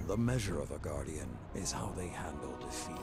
The measure of a guardian is how they handle defeat.